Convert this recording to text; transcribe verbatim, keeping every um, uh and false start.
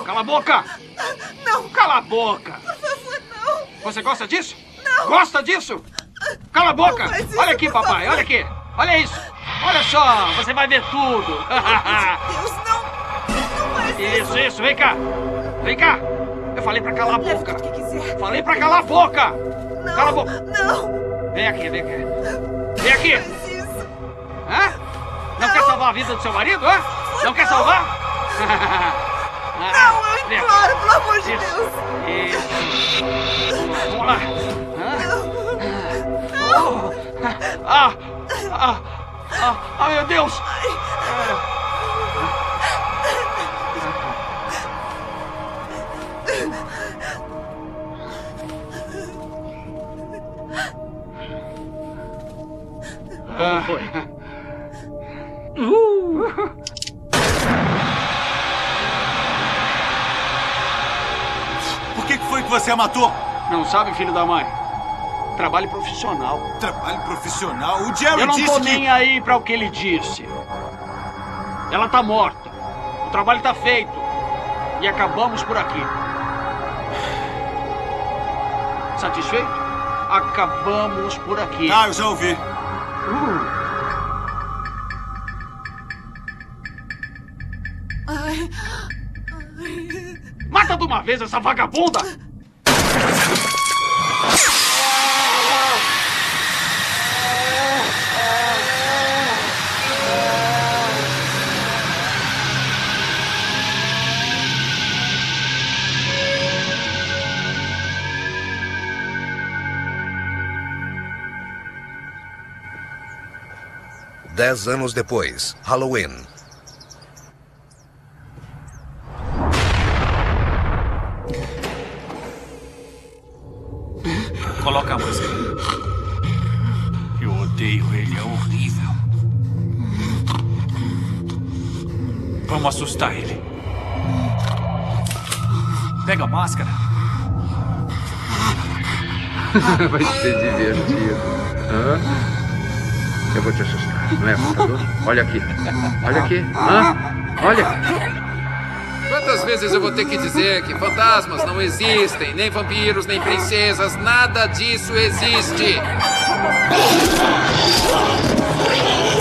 Cala a boca! Não! Cala a boca! Por favor, não! Você gosta disso? Não! Gosta disso? Cala a boca! Não faz isso, Olha aqui, por papai, favor. olha aqui! Olha isso! Olha só, você vai ver tudo! Deus, não! Não faz isso! Isso, isso, vem cá! Vem cá! Eu falei pra calar a Leve boca! tudo que quiser. Falei pra calar a boca! Não! Cala a boca! Não! Vem aqui, vem aqui! Vem aqui! Faz isso! Hã? Não, não quer salvar a vida do seu marido, hã? Não, não quer salvar? Não, eu Vem imploro, aqui. pelo amor de Isso. Deus! Isso! Vamos lá! Hã? Não! Oh. Ah, ah, ah, ah, meu Deus! Como foi? Uh. Por que que foi que você a matou? Não sabe, filho da mãe? Trabalho profissional. Trabalho profissional? O Jerry Eu não disse tô que... nem aí pra o que ele disse. Ela tá morta. O trabalho tá feito. E acabamos por aqui. Satisfeito? Acabamos por aqui. Ah, eu já ouvi. Uh. Ai. Ai. Mata de uma vez essa vagabunda! Dez anos depois, Halloween. Coloca a música. Eu odeio ele, é horrível. Vamos assustar ele. Pega a máscara. Vai ser divertido. Hã? Eu vou te assustar, não é, assustador? Olha aqui. Olha aqui. Hã? Olha. Quantas vezes eu vou ter que dizer que fantasmas não existem, nem vampiros, nem princesas, nada disso existe.